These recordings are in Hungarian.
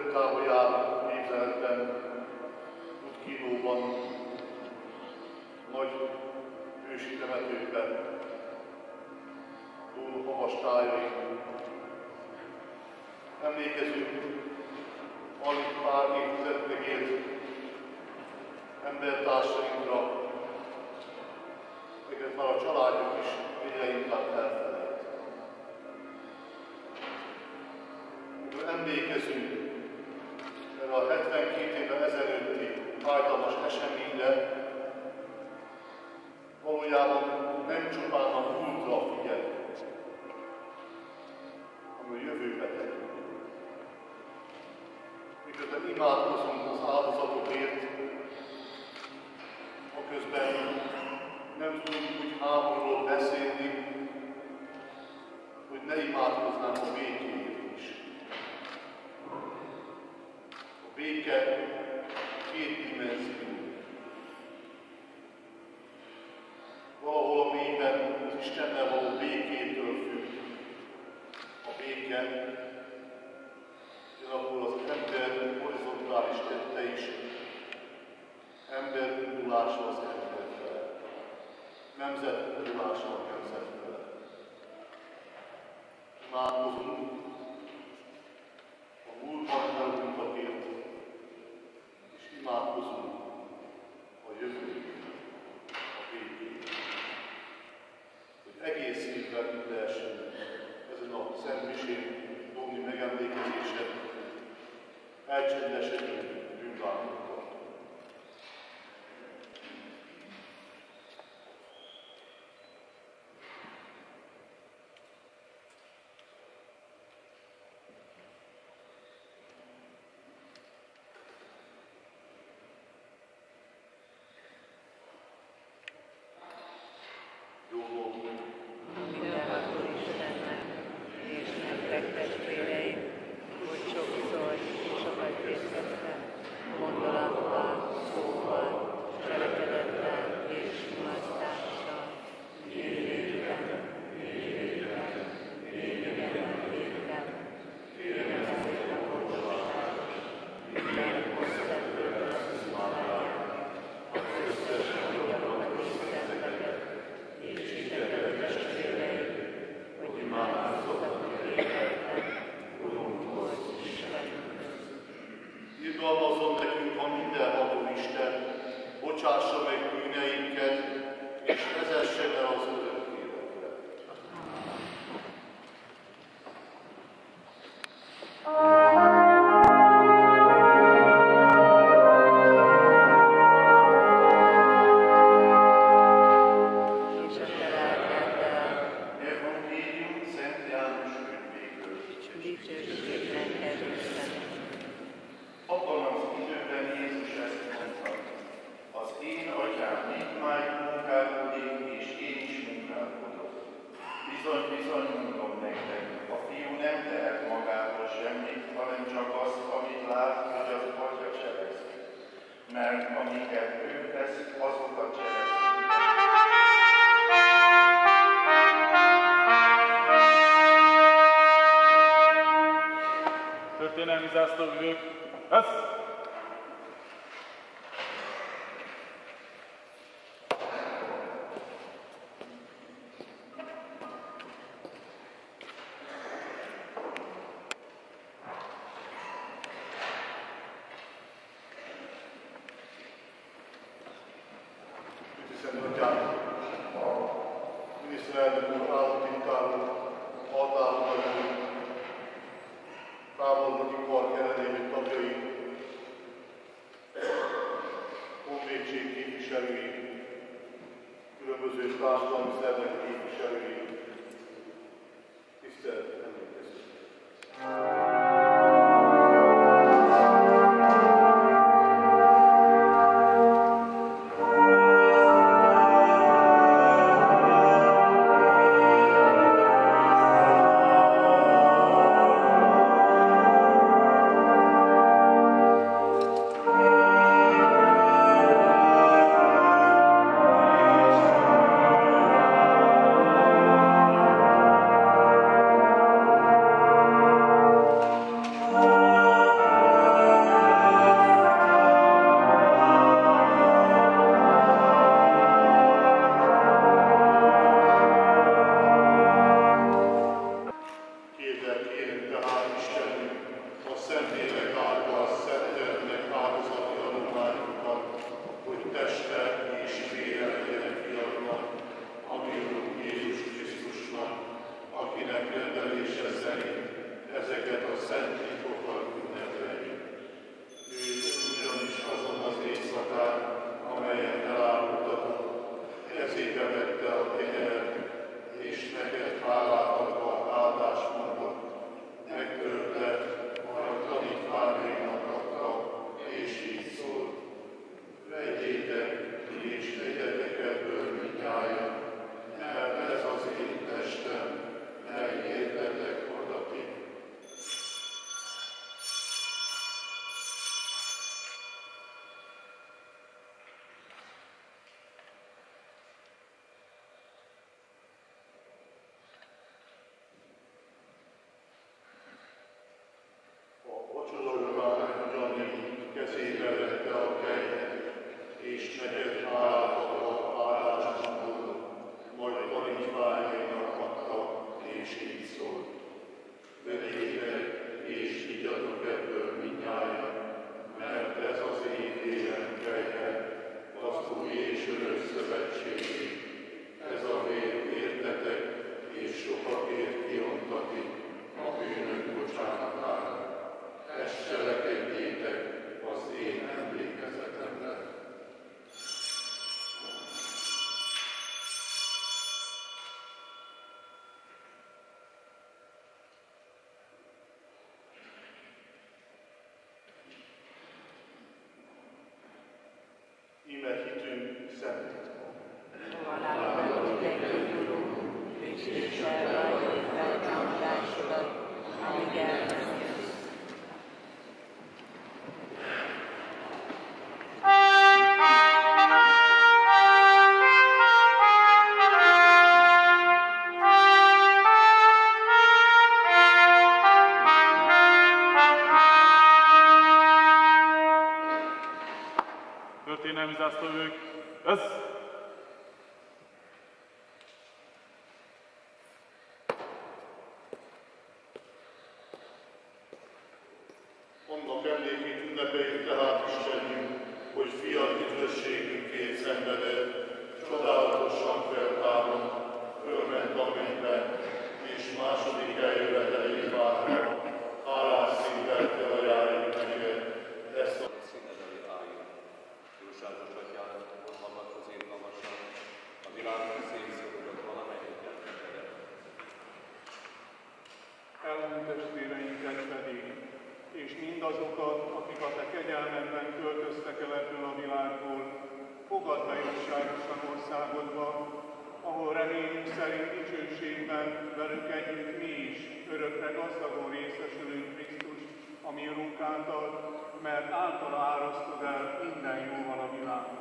távol jár képzeletben, útkínóban, nagy ősi temetőkben, túl havas tájain. Emlékezünk alig pár évtized megélt embertársainkra, amiket már a családjuk is egyre inkább elfelejt. Amikor emlékezünk erre a 72 évvel ezelőtti fájdalmas eseményre, valójában nem csupán a múltra figyelünk, hanem a jövőbe tekintünk. Miközben imádkozunk az áldozatokért, aközben nem tudunk úgy háborúról beszélni, hogy ne imádkoznánk a békéért is. A béke két dimenzió. Valahol a mélyben az Istennel való békétől függ a béke, ugyanakkor az ember horizontális tette is ember indulása az ember fele, nemzet indulása a nemzet fele. Imádkozunk a múltban elhunytakért, és imádkozunk a jövőért, a békért. Hogy egész évben itt lehessen ezen a szentmisén Dóni megemlékezésen elcsendesedünk bűnbánatokkal. Bocsássa meg bűneinket, és vezessen el az örök életre. Evangélium Szent János könyvéből. Dicsőség neked, Istenem! Abban az időben Jézus ezt mondta: az én atyám mindmáig munkálkodik, és én is munkálkodok. Bizony, bizony mondom nektek, a fiú nem tehet magából semmit, hanem csak azt, amit lát, hogy az atya cselekszi. Mert amiket ő tesz, azokat cselekszi. Történelmi zászlóvivők, ez! Szent Atyánk, miniszterelnök úr, államtitkár úr, altárodnak, távolabbi kar jelenlévő tagjai, honvédség képviselői, különböző társadalmi szervek képviselői, tisztelt emlékezők! Kérünk tehát Istenünk, a Szentlélek által szentelnek áldozati adományunkat, hogy teste és vére legyen fiadnak, ami Úrunk Jézus Krisztusnak, akinek rendelése szerint ezeket a szent titkokat ünnepeljük. Ő ugyanis azon az éjszakán, amelyen elárultatott, kezébe vette a kenyeret, és neked hálát adva áldást mondott, megtörte, majd tanítványainak adta, és így szólt: vegyétek, és tegyetek ebből mindnyájan, mert ez az én testem, mely értetek adatik. Kezébe vette a kenyeret, és neked hálát adva áldást mondott, majd tanítványainak adta, és így szólt: vegyétek, és igyatok ebből mindnyájan, mert ez az én vérem kejhe, az új és örök szövetségé. Ez a vér értetek, és sokakért kiontatik a bűnök bocsánatára. Ezt cselekedjétek az én emlékezetemre. Íme hitünk szent titkon. Halálban meggyógyuló, Krisztussal valljuk feltámadásodat, amíg el nem jössz. Történelmi zászlóvők, ez! Annak emlékét ünnepeljük tehát Istenünk, hogy fiad üdvösségünkért szenvedett, csodálatosan feltámad, fölment a mennybe, és második eljövetelét várva, hálás szívvel felajánljuk neked ezt a színezeli álljon. Jóságos atyának, vonalmat közé magasan, a világon szétszódott valamelyik emberedet. Elmúlt testvéreinket pedig, és mindazokat, akik a te kegyelmedben költöztek el ebből a világból, fogadd be igazságosan országodba, ahol reményünk szerint dicsőségben velük együtt mi is örökre gazdagon részesülünk Krisztus, a mi Urunk által, mert általa árasztod el minden jóval a világon.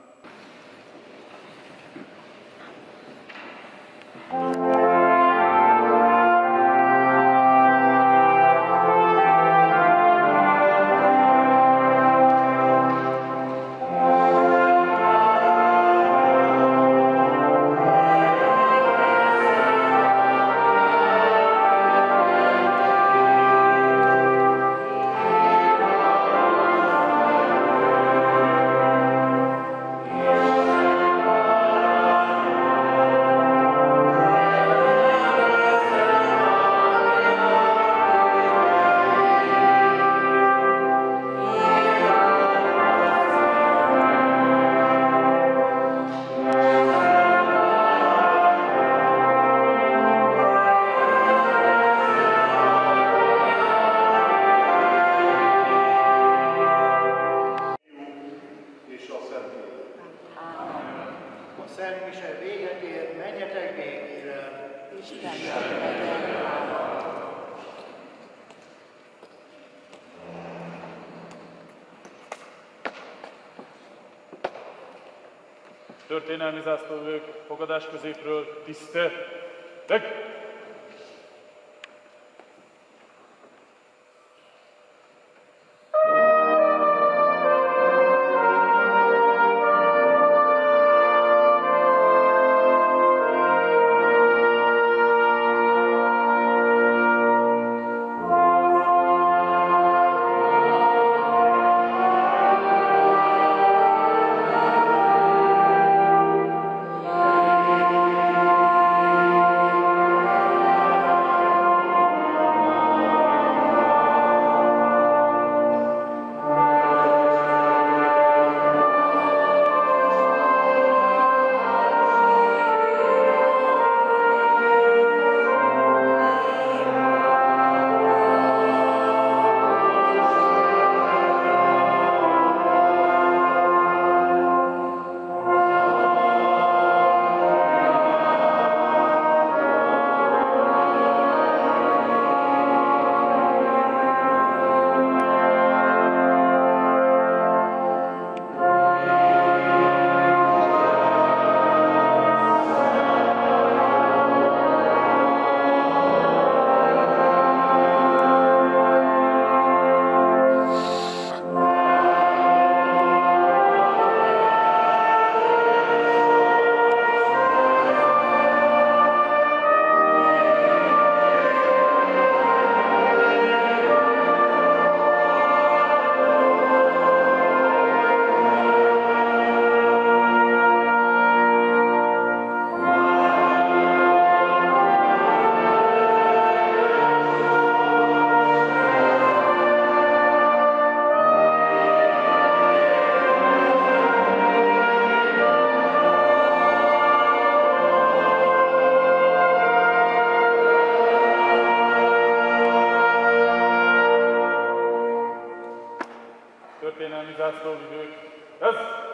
Történelmi zászlóvők, fogadás középről tiszteleg! zászlóvivők, ez!